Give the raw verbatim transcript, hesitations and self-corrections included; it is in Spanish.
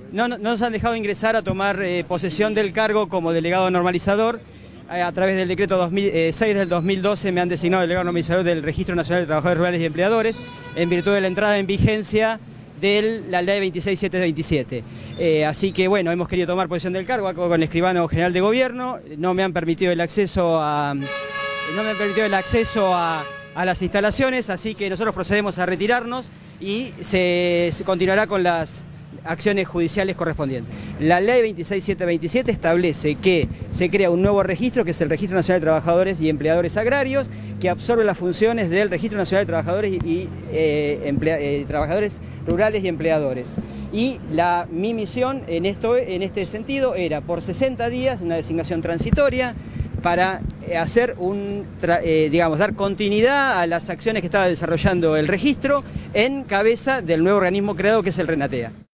no, no nos han dejado ingresar a tomar eh, posesión del cargo como delegado normalizador. Eh, a través del decreto dos mil seis del dos mil doce me han designado delegado normalizador del Registro Nacional de Trabajadores Rurales y Empleadores, en virtud de la entrada en vigencia de la ley veintiséis mil setecientos veintisiete. Eh, así que bueno, hemos querido tomar posesión del cargo con el escribano general de gobierno. No me han permitido el acceso a, no me han permitido el acceso a, a las instalaciones, así que nosotros procedemos a retirarnos y se, se continuará con las acciones judiciales correspondientes. La ley veintiséis mil setecientos veintisiete establece que se crea un nuevo registro, que es el Registro Nacional de Trabajadores y Empleadores Agrarios, que absorbe las funciones del Registro Nacional de Trabajadores y, y eh, emplea, eh, Trabajadores Rurales y Empleadores. Y la, mi misión en, esto, en este sentido era, por sesenta días, una designación transitoria, para hacer un, eh, digamos, dar continuidad a las acciones que estaba desarrollando el registro en cabeza del nuevo organismo creado, que es el RENATEA.